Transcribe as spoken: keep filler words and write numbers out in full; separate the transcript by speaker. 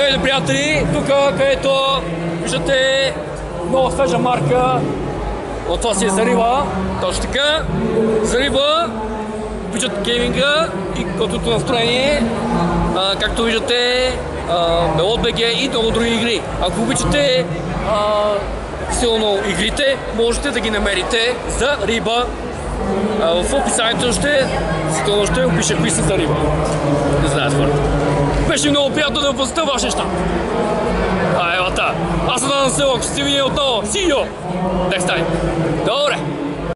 Speaker 1: Здравейте, приятели! Тук, където виждате много свежа марка. От това си е Зариба. Точно така. Зариба обичат гейминга и готовото настроение. А, както виждате, Мелот БГ и много други игри. Ако обичате а, силно игрите, можете да ги намерите за Риба. А, в описанието ще, сигурно ще опиша кои са за Риба. Не знаят хората. Беше много приятно да посетя вашия щаб. А, елата. Аз съм Дан Селок. Ще се видим отново. See you next time. Добре.